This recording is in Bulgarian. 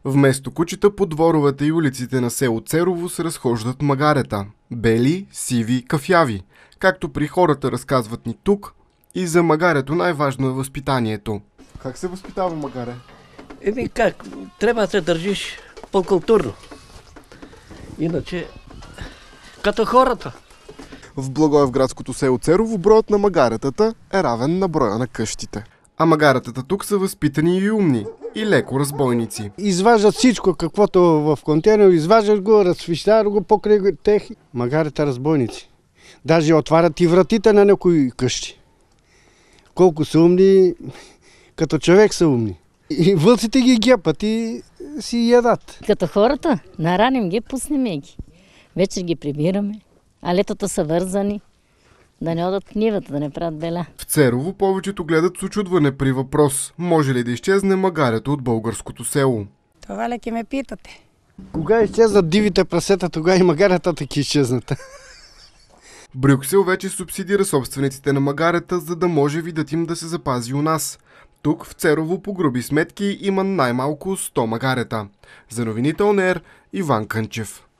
Вместо кучета по дворовете и улиците на село Церово се разхождат магарета. Бели, сиви, кафяви. Както при хората разказват ни тук, и за магарето най-важно е възпитанието. Как се възпитава магаре? Как? Трябва да се държиш по-културно. Иначе, като хората. В Благоевградското село Церово броят на магаретата е равен на броя на къщите. А магаретата тук са възпитани и умни, и леко разбойници. Изваждат всичко, каквото в контейнер, изваждат го, разсвищават го покрай тех. Магарета разбойници. Даже отварят и вратите на някои къщи. Колко са умни, като човек са умни. И вълците ги гепат и си ядат. Като хората, нараним ги, пуснем ги. Вечер ги прибираме, а летото са вързани, да не одат в нивата, да не правят бела. В Церово повечето гледат с учудване при въпрос: може ли да изчезне магарето от българското село? Това леки ме питате. Кога изчезнат дивите прасета, тогава и магаретата ги изчезнат. Брюксел вече субсидира собствениците на магарета, за да може видът им да се запази у нас. Тук в Церово по груби сметки има най-малко 100 магарета. За новините ОНР, Иван Кънчев.